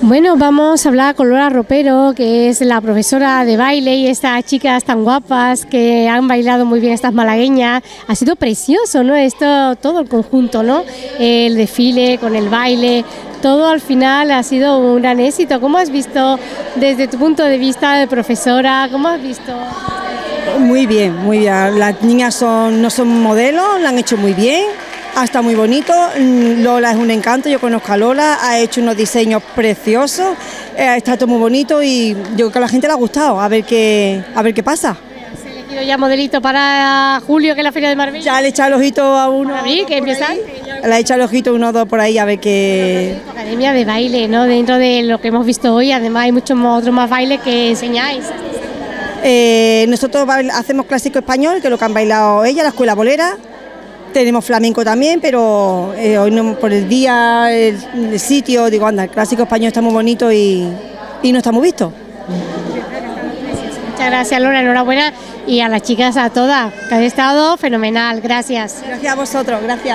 Bueno, vamos a hablar con Lola Ropero, que es la profesora de baile, y estas chicas tan guapas que han bailado muy bien, estas malagueñas. Ha sido precioso, ¿no? Esto, todo el conjunto, ¿no? El desfile con el baile, todo al final ha sido un gran éxito. ¿Cómo has visto desde tu punto de vista de profesora? ¿Cómo has visto? Muy bien, muy bien. Las niñas no son modelos, lo han hecho muy bien. Está muy bonito, Lola es un encanto, yo conozco a Lola, ha hecho unos diseños preciosos, está todo muy bonito y yo creo que a la gente le ha gustado, a ver qué pasa. ¿Se ha elegido ya modelito para julio, que es la Feria de Marbella? Ya le he echado el ojito a uno. ¿A mí, que empiezan? Le he echado el ojito a uno o dos por ahí, a ver qué... Academia de baile, ¿no? Dentro de lo que hemos visto hoy, además hay muchos otros más bailes que enseñáis. Nosotros hacemos clásico español, que es lo que han bailado ella, la escuela bolera. Tenemos flamenco también, pero hoy no, por el día, el sitio, digo, anda, el clásico español está muy bonito y no está muy visto. Muchas gracias, Lola, enhorabuena, y a las chicas, a todas, que han estado fenomenal, gracias. Gracias a vosotros, gracias.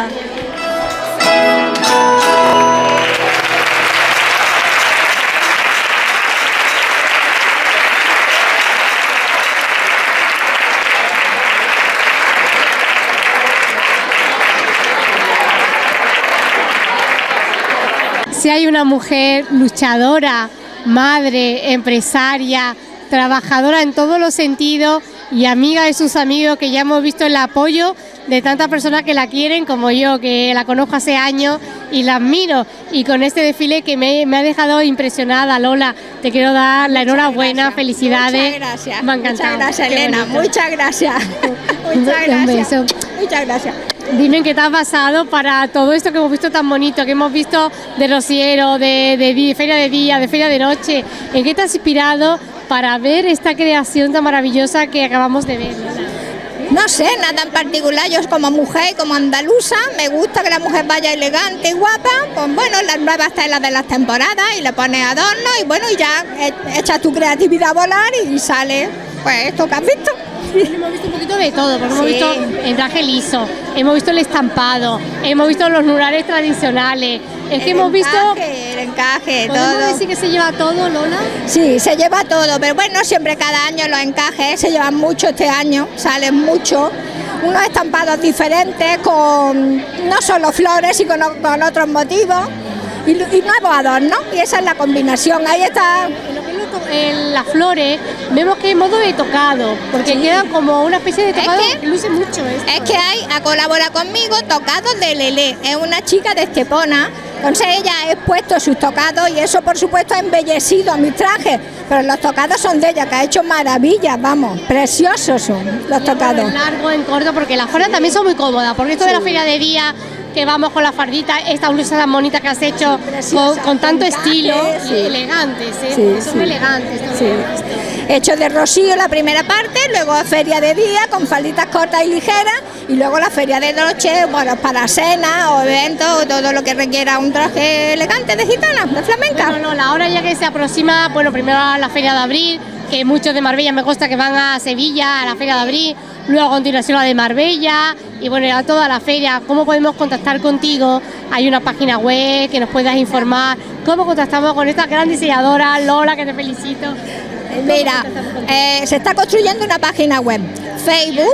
Si hay una mujer luchadora, madre, empresaria, trabajadora en todos los sentidos y amiga de sus amigos, que ya hemos visto el apoyo de tantas personas que la quieren como yo, que la conozco hace años y la admiro, y con este desfile que me ha dejado impresionada. Lola, te quiero dar la enhorabuena, felicidades. Muchas gracias. Me ha encantado. Muchas gracias, Qué Elena, bonito. muchas gracias. Muchas Un gracias. beso. Muchas gracias. Dime qué te ha pasado para todo esto que hemos visto tan bonito, que hemos visto de rociero, de feria de día, de feria de noche. ¿En qué te has inspirado para ver esta creación tan maravillosa que acabamos de ver, Lola? No sé, nada en particular. Yo como mujer, como andaluza, me gusta que la mujer vaya elegante y guapa. Pues bueno, las nuevas telas de las temporadas y le pones adorno y bueno, y ya echas tu creatividad a volar y sale pues esto que has visto. Hemos visto un poquito de todo, porque hemos Sí. visto el traje liso, hemos visto el estampado, hemos visto los murales tradicionales. Es que hemos visto... El encaje, ¿Podemos todo. decir que se lleva todo, Lola? Sí, se lleva todo, pero bueno, siempre cada año los encajes se llevan mucho este año, salen mucho. Unos estampados diferentes, con no solo flores, sino con otros motivos y nuevos adornos, y esa es la combinación. Ahí está. En lo que es en las flores, vemos que hay modo de tocado, porque Sí. quedan como una especie de tocado Es que- que luce mucho esto. Es que ha colaborado conmigo tocados de Lelé, es una chica de Estepona, entonces ella ha expuesto sus tocados y eso por supuesto ha embellecido mis trajes, pero los tocados son de ella, que ha hecho maravillas, vamos, preciosos son los tocados. En largo, en corto, porque las fardas también son muy cómodas, porque esto de la feria de día, que vamos con la fardita, esta blusa tan bonita que has hecho, Preciosa, con tanto encaje, estilo, sí. y elegantes, ¿eh? Sí, Porque son sí. elegantes. Sí. Hecho de rocío la primera parte, luego feria de día con falditas cortas y ligeras y luego la feria de noche, bueno, para cenas o eventos o todo lo que requiera un traje elegante de gitana, de flamenca. Bueno, Lola, ahora ya que se aproxima, bueno, primero a la feria de abril, que muchos de Marbella me consta que van a Sevilla, a la feria de abril, luego a continuación la de Marbella, y bueno, a toda la feria. ¿Cómo podemos contactar contigo? Hay una página web que nos puedas informar. ¿Cómo contactamos con esta gran diseñadora, Lola, que te felicito? Mira, se está construyendo una página web, Facebook,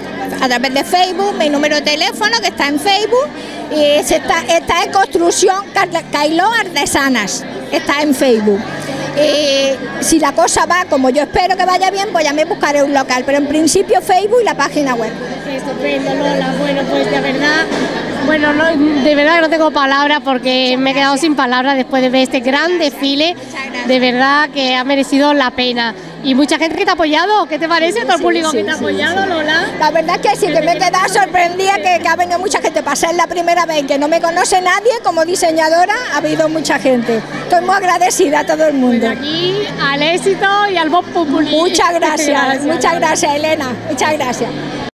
a través de Facebook, mi número de teléfono que está en Facebook, y está en construcción Cailó Artesanas, está en Facebook. Si la cosa va como yo espero que vaya bien, pues ya me buscaré un local, pero en principio Facebook y la página web. Estupendo, Lola. Bueno, pues de verdad, bueno, de verdad que no tengo palabras, porque me he quedado sin palabras después de ver este gran desfile. De verdad que ha merecido la pena. Y mucha gente que te ha apoyado. ¿Qué te parece? Todo el público que te ha apoyado, Lola. La verdad es que sí, que me he quedado sorprendida que ha venido mucha gente. Para ser la primera vez que no me conoce nadie como diseñadora, ha habido mucha gente. Estoy muy agradecida a todo el mundo. Aquí al éxito y al Voz Populi. Muchas gracias, Elena, muchas gracias.